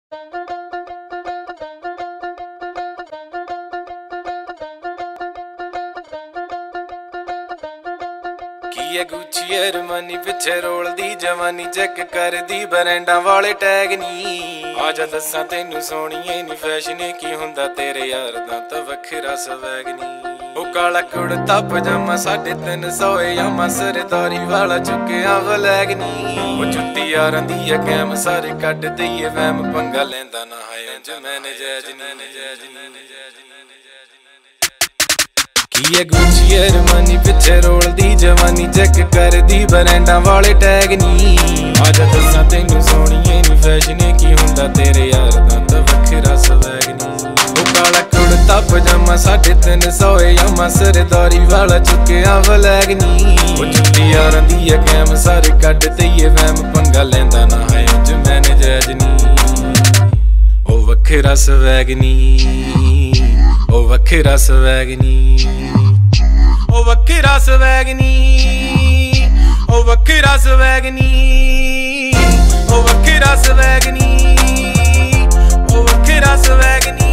की Gucci Armani पिछे रोलदी जवानी चेक करदी ब्रांडां वाले टैग नी आजा दस्सां तैनू सोहणीए नी फैशन की हुंदा तेरे यार दा तां वखरा स्वैग नी ओ काला कुड़ता पजामा 350 यामा सरदारी वाला चुक्किया वलैग नी ओ जुत्ती यारां दी है कैम सारे कट दईए वैम पंगा लैंदा ना है ज मैंने जैज नी की गुची अरमानी पिछे रोलदी जवानी चेक करदी ब्रांडां वाले टैग नी आजा दस्सां तैनू सोहणीए नी फैशन की हुंदा तेरे यार दा तां वखरा स्वैग नी ओ काला कुड़ता पजामा 350 यामा सरदारी वाला चुक्किया वलैग नी ओ जुत्ती यारां दी है कैम सारे कट दईए वैम पंगा लैंदा ना है ज मैंने जैज नी ओ वखरा स्वैग नी ओ वखरा स्वैग नी ओ वखरा स्वैग नी ओ वखरा स्वैग नी ओ वखरा स्वैग नी ओ वखरा स्वैग नी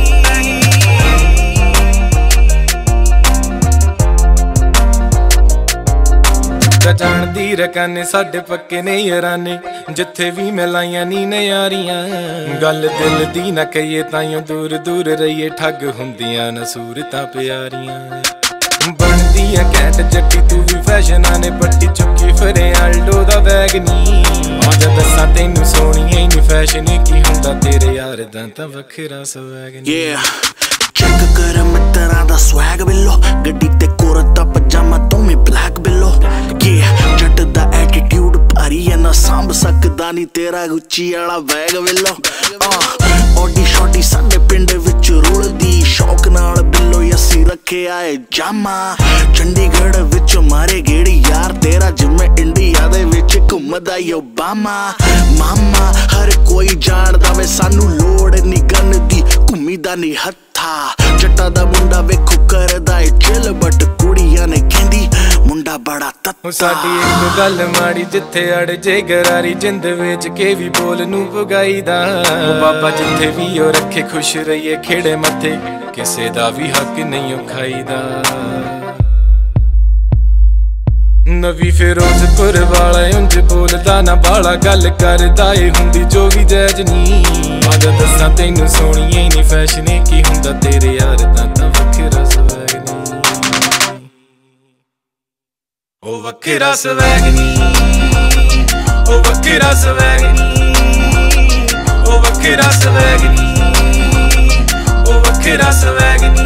जाणदी रकाने साडे पक्के ने याराने जिथे भी मिलाइयां नी नयारियां गल दिल दी ना कहिए ताइयों दूर दूर रहिए ठग हुंदियां न सूरतां प्यारियां बनदी है कैट जट्टी तू भी फैशनां ने पट्टी चुक्की फिरे आल्डो दा बैग नी आजा दस्सां तैनू सोहणीए नी फैशन की हुंदा तेरे यार दा तां वखरा स्वैग नी चेक कर मित्तरां दा स्वैग बिल्लो गड्डी ते कुर्ता पजामा तू भी ब्लैक बिल्लो जट दा एटीट्यूड भारी है ना सांभ सकदा नी तेरा गुची वाला बैग बिल्लो ओडी शॉटी साडे पिंड विच रुलदी शौक नाल बिल्लो असी रखे आए जामा चंडीगढ़ विच मारे गेड़ी यार तेरा जिम्मे इंडिया दे विच घुमदा ओबामा मामा हर कोई जानदा वे सानू लोड़ नी गन दी घुमीदा नी हत्था जट्टा दा मुंडा वेखो करदा ए चिल बट कुड़ियां ने कहंदी मुंडा बड़ा तत्ता साडी एक गल माड़ी जिथे अड़ जे गरारी जिंद विच के भी बोल नू पुगाईदा बाबा जिथे भी ओ रखे खुश रहिए खेड़े मथे किसे दा भी हक नहीं खाईदा नवी फिरोजपुर वाला उंज बोलदा ना बाला गल करदा ए हुंदी जो भी जैज नी आजा दस्सां तैनू सोहणीए नी फैशन की हुंदा तेरे यार दा तां वखरा स्वैग नी ओ वखरा स्वैग नी ओ वखरा स्वैग नी ओ वखरा स्वैग नी ओ वखरा स्वैग नी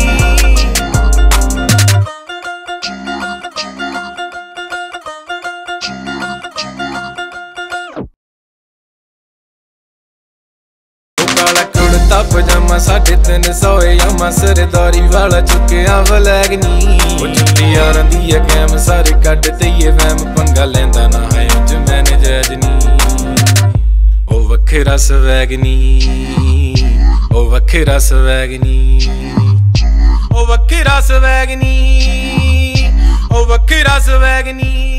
काला कुड़ता पजामा 350 यामा सरदारी वाला चुक्किया वलैग नी ओ जुत्ती यारां दी है कैम सारे कट दईए वैम पंगा लैंदा ना है ज मैंने जैज नी ओ वखरा स्वैग नी ओ वखरा स्वैग नी ओ वखरा स्वैग नी ओ वखरा स्वैग नी।